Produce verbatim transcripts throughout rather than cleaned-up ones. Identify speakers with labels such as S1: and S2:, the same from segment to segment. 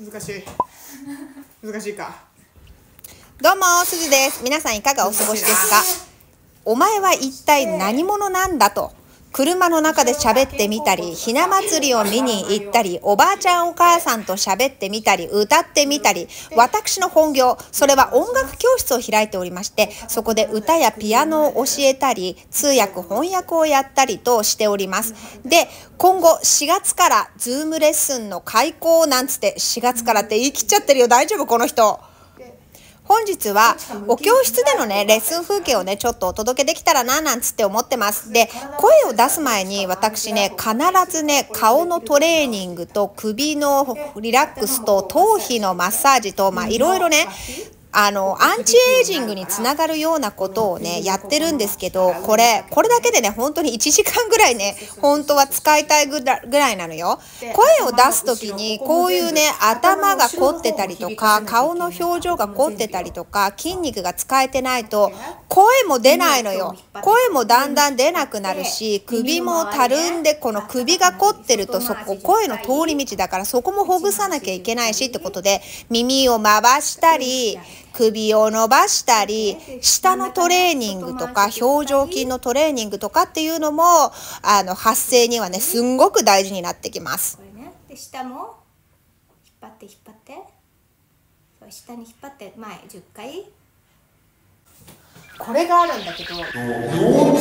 S1: 難しい難しいか。
S2: どうもすずです。皆さんいかがお過ごしですか？お前は一体何者なんだと車の中で喋ってみたり、ひな祭りを見に行ったり、おばあちゃんお母さんと喋ってみたり、歌ってみたり、私の本業、それは音楽教室を開いておりまして、そこで歌やピアノを教えたり、通訳翻訳をやったりとしております。で、今後しがつからズームレッスンの開講なんつって、しがつからって言い切っちゃってるよ。大丈夫この人。本日はお教室でのねレッスン風景をねちょっとお届けできたらななんつって思ってます。で、声を出す前に私ね必ずね顔のトレーニングと首のリラックスと頭皮のマッサージとまあいろいろねあのアンチエイジングにつながるようなことをねやってるんですけど、これこれだけでね本当にいちじかんぐらいね本当は使いたいぐらぐらいなのよ。声を出す時にこういうね頭が凝ってたりとか顔の表情が凝ってたりとか筋肉が使えてないと声も出ないのよ。声もだんだん出なくなるし、首もたるんでこの首が凝ってるとそこ声の通り道だからそこもほぐさなきゃいけないしってことで、耳を回したり首を伸ばしたり、舌のトレーニングとか表情筋のトレーニングとかっていうのもあの発声にはねすんごく大事になってきます。
S3: これね、で下も引っ張って引っ張ってそう下に引っ張って前じゅっかい。
S1: これがあるんだけど、腰椎ベルトなんだけどね、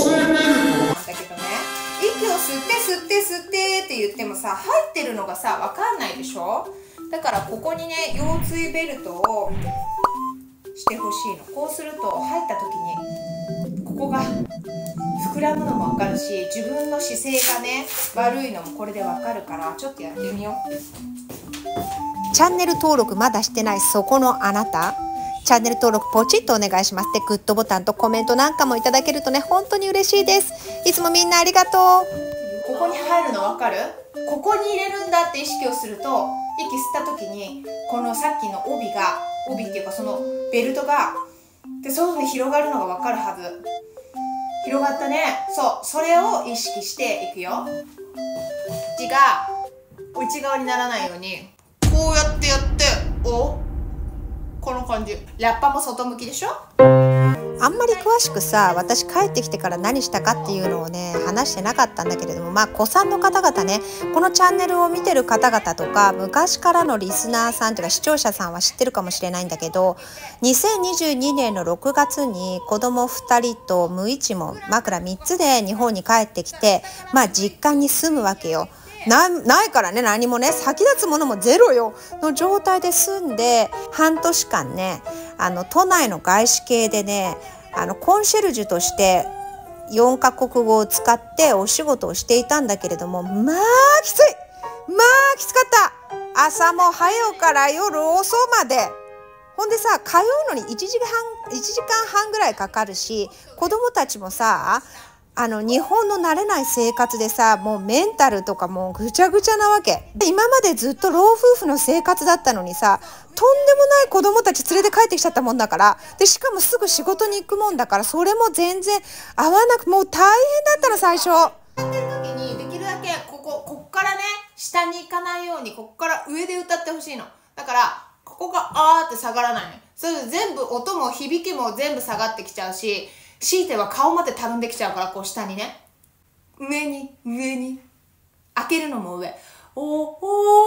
S1: 息を吸って吸って吸ってって言ってもさ入ってるのがさ分かんないでしょ。だからここにね腰椎ベルトをしてほしいの。こうすると入った時にここが膨らむのも分かるし、自分の姿勢がね悪いのもこれで分かるから、ちょっとやってみよう。
S2: チャンネル登録まだしてないそこのあなた、チャンネル登録ポチッとお願いします。で、グッドボタンとコメントなんかもいただけるとね本当に嬉しいです。いつもみんなありがとう。
S1: ここに入るの分かる？ここに入れるんだって意識をすると、息吸った時にこのさっきの帯が帯っていうかそのベルトがでそういうふうに広がるのが分かるはず。広がったね。そう、それを意識していくよ。字が内側にならないようにこうやってやって、おこの感じ。ラッパも外向きでしょ。
S2: あんまり詳しくさ、私帰ってきてから何したかっていうのをね話してなかったんだけれども、まあ子さんの方々ねこのチャンネルを見てる方々とか昔からのリスナーさんというか視聴者さんは知ってるかもしれないんだけど、にせんにじゅうにねんのろくがつに子供ふたりと無一文枕みっつで日本に帰ってきて、まあ実家に住むわけよ。な, ないからね何もね先立つものもゼロよの状態で住んで半年間ねあの都内の外資系でねあのコンシェルジュとしてよんかこくごを使ってお仕事をしていたんだけれども、まあきついまあきつかった。朝も早うから夜遅まで、ほんでさ通うのにいちじかん、いちじかんはんぐらいかかるし、子供たちもさあの日本の慣れない生活でさもうメンタルとかもうぐちゃぐちゃなわけ。今までずっと老夫婦の生活だったのにさとんでもない子供たち連れて帰ってきちゃったもんだから、でしかもすぐ仕事に行くもんだからそれも全然合わなくもう大変だったの最初。
S1: 歌ってる時にできるだけこここっからね下に行かないようにこっから上で歌ってほしいの。だからここがあーって下がらないの。それで全部音も響きも全部下がってきちゃうし、強いては顔までたるんできちゃうから、こう下にね上に上に開けるのも上、おーおーおー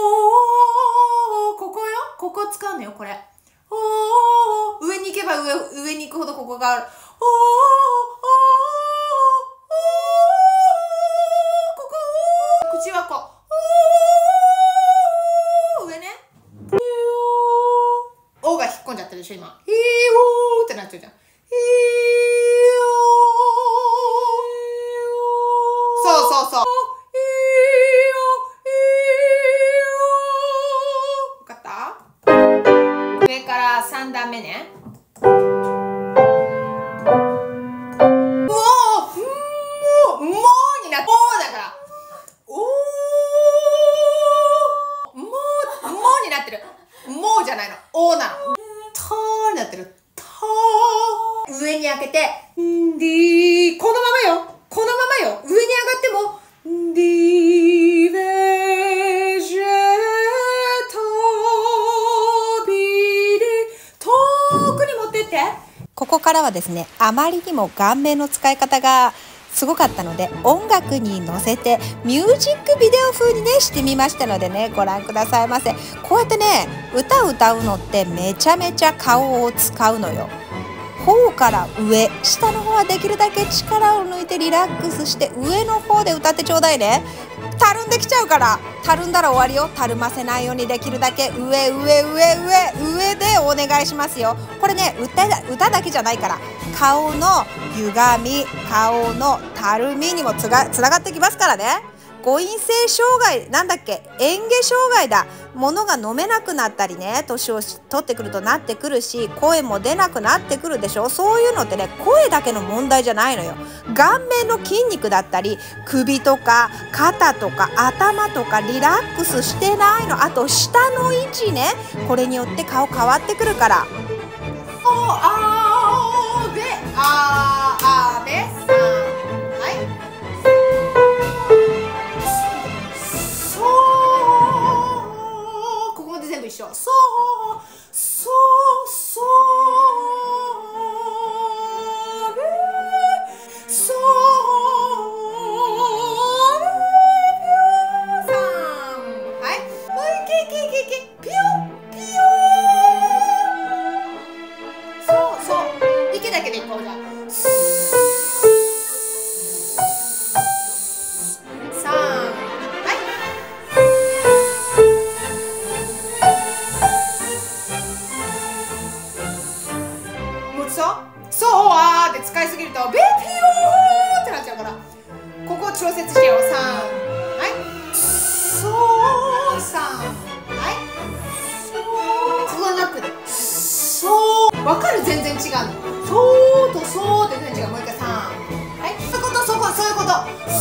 S1: ここよ、ここ使うのよこれ。おー上に行けば上上に行くほどここがある。おーおーおーここ口はこうおー上ね。おが引っ込んじゃってるでしょ今。ひーおーってなっちゃうじゃん。そうそうそう。分かった？上からさんだんめね。もうもうもうになって、もうだからおーもうもうになってる。もうじゃないの、おーなの。とーになってる。とー上に開けてんでーこのままよ。このままよ。上に上がってもディベジェタ
S2: こからはですね、あまりにも顔面の使い方がすごかったので、音楽に乗せてミュージックビデオ風にねしてみましたのでね、ご覧くださいませ。こうやってね歌を歌うのってめちゃめちゃ顔を使うのよ。頬から上、下の方はできるだけ力を抜いてリラックスして、上の方で歌ってちょうだいね。たるんできちゃうから、たるんだら終わりよ。たるませないようにできるだけ上上上上上でお願いしますよ。これね 歌, 歌だけじゃないから、顔の歪み、顔のたるみにもつがつながってきますからね。誤飲性障害なんだっけ、嚥下障害だ。物が飲めなくなったりね、年を取ってくるとなってくるし、声も出なくなってくるでしょ。そういうのってね、声だけの問題じゃないのよ。顔面の筋肉だったり、首とか肩とか頭とかリラックスしてないの。あと下の位置ね、これによって顔変わってくるから。
S1: おあーべあーあーべさん、はい。そうここまで全部一緒。そうそうそうべそうべぴょーさん、はい。はいけけけけぴょぴょー。そうそう息だけでいこう。じゃあさん、はいもう一度そうあーって使いすぎるとベピヨーってなっちゃうから、ここを調節してよ。さん、はいそうさん、はいそうはなくてそうわかる、全然違うの。そうとそうって全然違う。もう一回さん、はいそことそこ、そういうこと。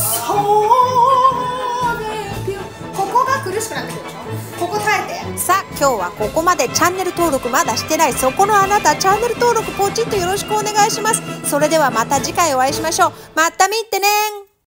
S1: そうベピヨー、ここが苦しくなってくるでしょ。ここ耐えて。
S2: さあ今日はここまで。チャンネル登録まだしてない、そこのあなた、チャンネル登録ポチッとよろしくお願いします。それではまた次回お会いしましょう。また見てね。